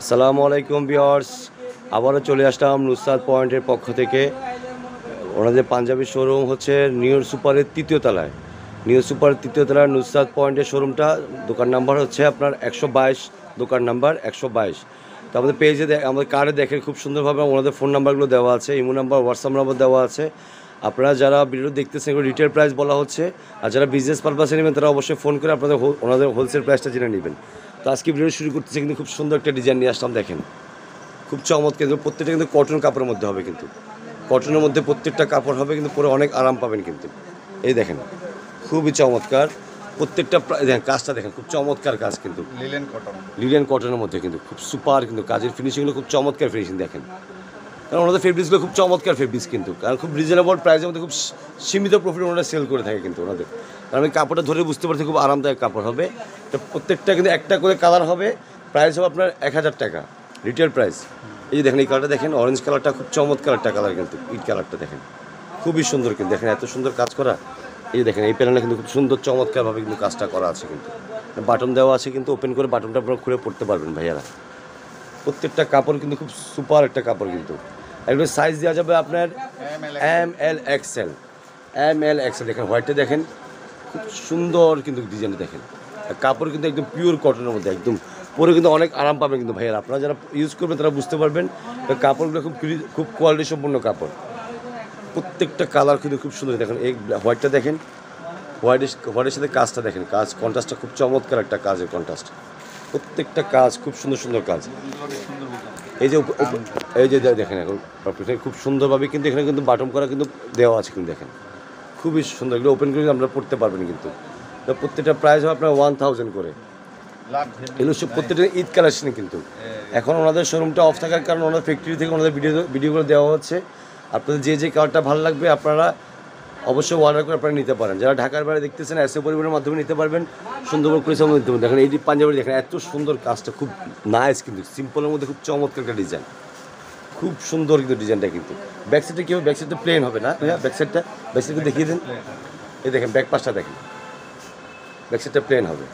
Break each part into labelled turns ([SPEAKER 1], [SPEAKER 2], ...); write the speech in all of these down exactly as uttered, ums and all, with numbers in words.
[SPEAKER 1] আসসালামু আলাইকুম ভিউয়ার্স, আবারও চলে আসলাম নুসরাত পয়েন্টের পক্ষ থেকে। ওনাদের পাঞ্জাবি শোরুম হচ্ছে নিউ সুপারের তৃতীয় তলায়। নিউ সুপারের তৃতীয় তলায় নুসরাত পয়েন্টের শোরুমটা, দোকান নাম্বার হচ্ছে আপনার একশো বাইশ, দোকান নাম্বার একশো বাইশ। তো আমাদের পেজে আমাদের কার্ডে দেখেন খুব সুন্দরভাবে ওনাদের ফোন নাম্বারগুলো দেওয়া আছে, ইমো নাম্বার, হোয়াটসঅ্যাপ নাম্বার দেওয়া আছে। আপনারা যারা ভিডিও দেখতেছেন এগুলো রিটেল প্রাইস বলা হচ্ছে, আর যারা বিজনেস পারপাসে নেবেন তারা অবশ্যই ফোন করে আপনাদের ওনাদের হোলসেল প্রাইসটা জেনে নেবেন। তো আজকে ভিডিও শুরু করতেছে কিন্তু খুব সুন্দর একটা ডিজাইন নিয়ে আসলাম, দেখেন খুব চমৎকার। কিন্তু প্রত্যেকটা কিন্তু কটন কাপড়ের মধ্যে হবে, কিন্তু কটনের মধ্যে প্রত্যেকটা কাপড় হবে, কিন্তু পরে অনেক আরাম পাবেন কিন্তু। এই দেখেন খুবই চমৎকার প্রত্যেকটা, দেখেন কাজটা দেখেন খুব চমৎকার কাজ, কিন্তু
[SPEAKER 2] লিলেন কটন
[SPEAKER 1] লিলেন কটনের মধ্যে কিন্তু খুব সুপার, কিন্তু কাজের ফিনিশিংগুলো খুব চমৎকার ফিনিশিং দেখেন। কারণ ওনাদের ফেব্রিক্সগুলো খুব চমৎকার ফেব্রিক্স, কিন্তু কারণ খুব রিজনেবল প্রাইসের মধ্যে খুব সীমিত প্রফিট ওনারা সেল করে থাকে কিন্তু ওনাদের। কারণ আমি কাপড়টা ধরে বুঝতে পারছি খুব আরামদায়ক কাপড় হবে। তো প্রত্যেকটা কিন্তু একটা করে কালার হবে, প্রাইস হবে আপনার এক হাজার টাকা রিটেল প্রাইস। এই যে দেখেন এই কালারটা দেখেন, অরেঞ্জ কালারটা খুব চমৎকার একটা কালার, কিন্তু ইট কালারটা দেখেন খুবই সুন্দর, কিন্তু দেখেন এত সুন্দর কাজ করা। এই যে দেখেন এই প্যানেলটা কিন্তু খুব সুন্দর চমৎকারভাবে কিন্তু কাজটা করা আছে, কিন্তু বাটন দেওয়া আছে, কিন্তু ওপেন করে বাটনটা আপনারা খুলে পড়তে পারবেন ভাইয়ারা। প্রত্যেকটা কাপড় কিন্তু খুব সুপার একটা কাপড়, কিন্তু একদম সাইজ দেওয়া যাবে আপনার M L XL, M L XL. দেখেন হোয়াইটটা দেখেন খুব সুন্দর, কিন্তু ডিজাইনটা দেখেন, কাপড় কিন্তু একদম পিওর কটনের মধ্যে, একদম পরে কিন্তু অনেক আরাম পাবেন কিন্তু ভাইয়ারা। আপনারা যারা ইউজ করবেন তারা বুঝতে পারবেন কাপড়গুলো খুব খুব কোয়ালিটি সম্পূর্ণ কাপড়। প্রত্যেকটা কালার কিন্তু খুব সুন্দর, দেখেন এই হোয়াইটটা দেখেন, হোয়াইটের হোয়াইটের সাথে কাজটা দেখেন, কাজ কন্ট্রাস্টটা খুব চমৎকার একটা কাজের কন্ট্রাস্ট। প্রত্যেকটা কাজ খুব সুন্দর সুন্দর কাজ। এই যে এই যে দেখেন এখন খুব সুন্দরভাবে কিন্তু এখানে কিন্তু বাটন করা কিন্তু দেওয়া আছে, কিন্তু দেখেন খুবই সুন্দর। এগুলো ওপেন করে আমরা পড়তে পারবেন, কিন্তু প্রত্যেকটা প্রাইস হবে আপনার ওয়ান থাউজেন্ড করে। এগুলো সব প্রত্যেকটা ঈদ কালেকশন, কিন্তু এখন ওনাদের শোরুমটা অফ থাকার কারণে ওনাদের ফ্যাক্টরি থেকে ওনাদের ভিডিও ভিডিওগুলো দেওয়া হচ্ছে। আপনাদের যে যে কালারটা ভালো লাগবে আপনারা অবশ্যই অর্ডার করে আপনারা নিতে পারেন। যারা ঢাকার বাইরে দেখতেছেন এসে পরিবারের মাধ্যমে নিতে পারবেন, সুন্দরবন পরিশ্রম নিতে পারবেন। দেখেন এই পাঞ্জাবি দেখেন এত সুন্দর কাজটা, খুব নাইস, কিন্তু সিম্পলের মধ্যে খুব চমৎকার একটা ডিজাইন, খুব সুন্দর কিন্তু ডিজাইনটা। কিন্তু ব্যাক সাইডটা কী হবে, ব্যাক সাইডটা প্লেন হবে না, হ্যাঁ ব্যাক সাইডটা ব্যাক সাইডটা দেখিয়ে দিন। এই দেখেন ব্যাক পাশটা দেখেন, ব্যাক সাইডটা প্লেন হবে।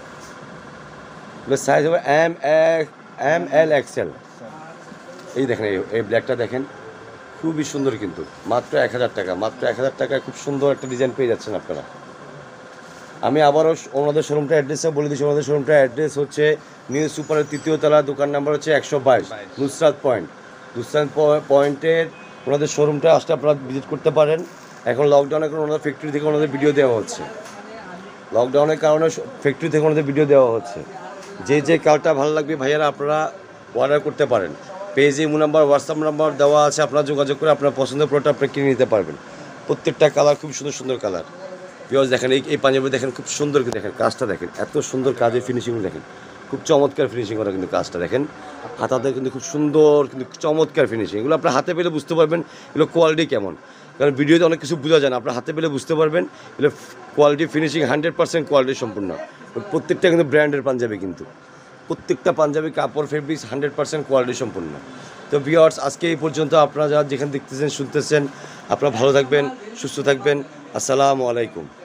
[SPEAKER 1] সাইজ হবে এম এম এল এক্সেল। এই দেখেন এই ব্ল্যাকটা দেখেন খুবই সুন্দর, কিন্তু মাত্র এক হাজার টাকা, মাত্র এক হাজার টাকায় খুব সুন্দর একটা ডিজাইন পেয়ে যাচ্ছেন আপনারা। আমি আবারও ওনাদের শোরুমটা অ্যাড্রেসটা বলে দিচ্ছি। ওনাদের শোরুমটা অ্যাড্রেস হচ্ছে নিউ সুপারের তৃতীয় তলা, দোকান নাম্বার হচ্ছে একশো বাইশ, নুসরাত পয়েন্ট। নুসরাত পয়েন্টের ওনাদের শোরুমটা আসলে আপনারা ভিজিট করতে পারেন। এখন লকডাউনের কারণে ওনাদের ফ্যাক্টরি থেকে ওনাদের ভিডিও দেওয়া হচ্ছে, লকডাউনের কারণে ফ্যাক্টরি থেকে ওনাদের ভিডিও দেওয়া হচ্ছে। যে যে কালারটা ভালো লাগবে ভাইয়ারা আপনারা অর্ডার করতে পারেন। পেজে ইমো নাম্বার, হোয়াটসঅ্যাপ নাম্বার দেওয়া আছে, আপনারা যোগাযোগ করে আপনার পছন্দের প্রোডাক্ট আপনি কিনে নিতে পারবেন। প্রত্যেকটা কালার খুব সুন্দর সুন্দর কালার। ভিউয়ার্স দেখেন এই এই পাঞ্জাবি দেখেন খুব সুন্দর, কিন্তু দেখেন কাজটা দেখেন এত সুন্দর কাজের ফিনিশিং দেখেন, খুব চমৎকার ফিনিশিং করা, কিন্তু কাজটা দেখেন হাতাতে কিন্তু খুব সুন্দর, কিন্তু চমৎকার ফিনিশিং। এগুলো আপনার হাতে পেলে বুঝতে পারবেন এগুলো কোয়ালিটি কেমন, কারণ ভিডিওতে অনেক কিছু বোঝা যায় না, আপনার হাতে পেলে বুঝতে পারবেন এগুলো quality finishing hundred percent quality সম্পূর্ণ। প্রত্যেকটা কিন্তু ব্র্যান্ডের পাঞ্জাবি, কিন্তু প্রত্যেকটা পাঞ্জাবি কাপড় ফেব্রিক্স হান্ড্রেড পার্সেন্ট কোয়ালিটি সম্পূর্ণ। তো ভিউয়ার্স আজকে এই পর্যন্ত, আপনারা যারা যেখানে দেখতেছেন শুনতেছেন আপনারা ভালো থাকবেন, সুস্থ থাকবেন। আসসালামু আলাইকুম।